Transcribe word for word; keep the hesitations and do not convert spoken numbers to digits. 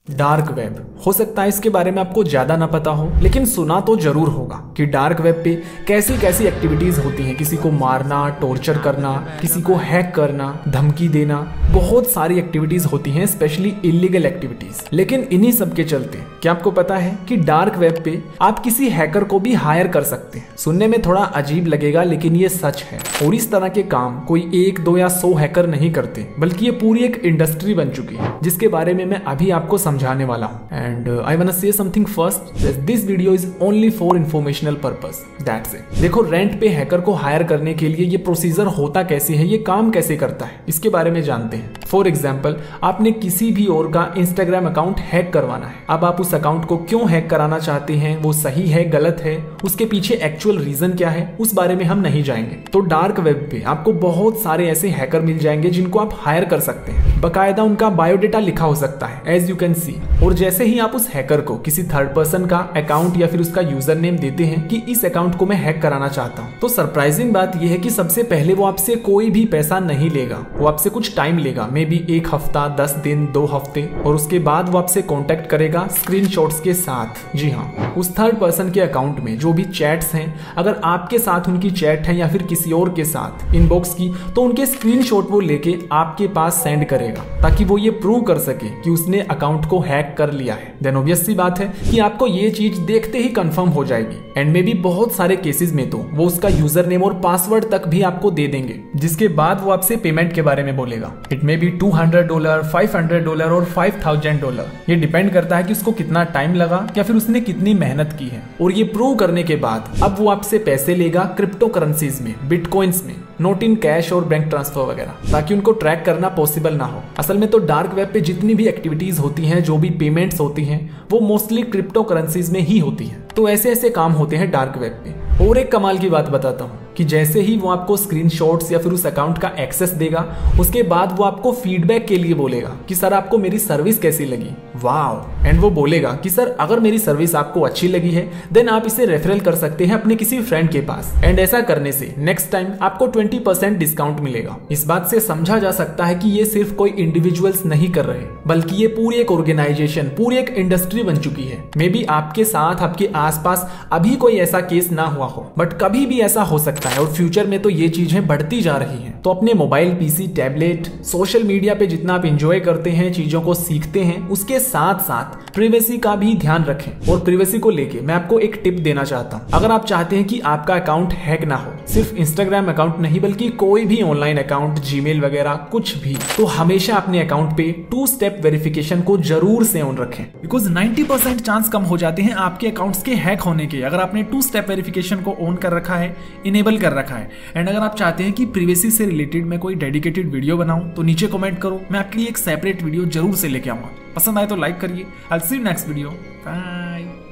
Dark web, हो सकता है इसके बारे में आपको ज्यादा ना पता हो, लेकिन सुना तो जरूर होगा कि डार्क वेब पे कैसी कैसी एक्टिविटीज होती हैं। किसी को मारना, टॉर्चर करना, किसी को हैक करना, धमकी देना, बहुत सारी एक्टिविटीज होती हैं, स्पेशली इलीगल एक्टिविटीज। लेकिन इन्हीं सब के चलते क्या आपको पता है कि डार्क वेब पे आप किसी हैकर को भी हायर कर सकते हैं। सुनने में थोड़ा अजीब लगेगा, लेकिन ये सच है। और इस तरह के काम कोई एक दो या सौ हैकर नहीं करते, बल्कि ये पूरी एक इंडस्ट्री बन चुकी है, जिसके बारे में मैं अभी आपको समझाने वाला हूँ। And I want to say something first, this video is only for informational purpose, that's it. देखो, रेंट पे हैकर को हायर करने के लिए ये प्रोसीजर होता कैसे है, ये काम कैसे करता है, इसके बारे में जानते हैं। फॉर एग्जाम्पल, आपने किसी भी और का इंस्टाग्राम अकाउंट हैक करवाना है। अब आप उस अकाउंट को क्यों हैक कराना चाहते हैं, वो सही है, गलत है, उसके पीछे एक्चुअल रीजन क्या है, उस बारे में हम नहीं जाएंगे। तो डार्क वेब पे आपको बहुत सारे ऐसे हैकर मिल जाएंगे जिनको आप हायर कर सकते हैं। बकायदा उनका बायोडेटा लिखा हो सकता है, एज यू कैन सी। और जैसे ही आप उस हैकर को किसी थर्ड पर्सन का अकाउंट या फिर उसका यूजर नेम देते हैं कि इस अकाउंट को मैं हैक कराना चाहता हूं, तो सरप्राइजिंग बात यह है कि सबसे पहले वो आपसे कोई भी पैसा नहीं लेगा। वो आपसे कुछ टाइम लेगा, मे बी एक हफ्ता, दस दिन, दो हफ्ते, और उसके बाद वो आपसे कॉन्टेक्ट करेगा स्क्रीनशॉट्स के साथ। जी हाँ, उस थर्ड पर्सन के अकाउंट में जो भी चैट्स हैं, अगर आपके साथ उनकी चैट है या फिर किसी और के साथ इनबॉक्स की, तो उनके स्क्रीनशॉट वो लेके आपके पास सेंड करेगा, ताकि वो ये प्रूव कर सके कि उसने अकाउंट को हैक कर लिया है। देन ऑब्वियस सी बात है कि आपको ये चीज देखते ही कंफर्म हो जाएगी। एंड में भी बहुत सारे केसेस में तो वो उसका यूजर नेम और पासवर्ड तक भी आपको दे देंगे, जिसके बाद वो आपसे पेमेंट के बारे में बोलेगा। It may be two hundred dollar, five hundred dollar और फाइव थाउजेंड डॉलर। ये डिपेंड करता है कि उसको कितना टाइम लगा या फिर उसने कितनी मेहनत की है। और ये प्रूव करने के बाद अब वो आपसे पैसे लेगा क्रिप्टो करेंसीज में, बिटकॉइंस में, नॉट इन कैश और बैंक ट्रांसफर वगैरह, ताकि उनको ट्रैक करना पॉसिबल ना हो। असल में तो डार्क वेब पे जितनी भी एक्टिविटीज होती हैं, जो भी पेमेंट्स होती हैं, वो मोस्टली क्रिप्टो करेंसीज में ही होती हैं। तो ऐसे ऐसे काम होते हैं डार्क वेब पे। और एक कमाल की बात बताता हूँ कि जैसे ही वो आपको स्क्रीनशॉट्स या फिर उस अकाउंट का एक्सेस देगा, उसके बाद वो आपको फीडबैक के लिए बोलेगा कि सर आपको मेरी सर्विस कैसी लगी। वाव। एंड वो बोलेगा कि सर अगर मेरी सर्विस आपको अच्छी लगी है, देन आप इसे रेफरल कर सकते हैं अपने किसी फ्रेंड के पास। एंड ऐसा करने से नेक्स्ट टाइम आपको ट्वेंटी परसेंट डिस्काउंट मिलेगा। इस बात से समझा जा सकता है कि ये सिर्फ कोई इंडिविजुअल्स नहीं कर रहे, बल्कि ये पूरी एक ऑर्गेनाइजेशन, पूरी एक इंडस्ट्री बन चुकी है। मे बी आपके साथ, आपके आसपास अभी कोई ऐसा केस ना हुआ हो, बट कभी भी ऐसा हो सकता है, और फ्यूचर में तो ये चीजें बढ़ती जा रही हैं। तो अपने mobile, PC, tablet, social media पे जितना आप एंजॉय करते हैं, चीजों को सीखते हैं, उसके साथ साथ प्रिवेसी का भी ध्यान रखें। और प्रिवेसी को लेके मैं आपको एक टिप देना चाहता हूं। अगर आप चाहते हैं कि आपका अकाउंट हैक ना हो, सिर्फ इंस्टाग्राम अकाउंट नहीं बल्कि कोई भी ऑनलाइन अकाउंट, जीमेल वगैरह कुछ भी, तो हमेशा अपने अकाउंट पे टू स्टेप वेरिफिकेशन को जरूर से ऑन रखें, बिकॉज नाइंटी परसेंट चांस कम हो जाते हैं आपके अकाउंट्स के हैक होने के, अगर आपने टू स्टेप वेरिफिकेशन को ऑन कर रखा है, इनेबल कर रखा है। एंड अगर आप चाहते हैं कि प्रिवेसी से रिलेटेड मैं कोई डेडिकेटेड वीडियो बनाऊं, तो नीचे कमेंट करो, मैं आपके लिए एक सेपरेट वीडियो जरूर से लेके आऊंगा। पसंद आए तो लाइक करिए। I will see you next video. Bye.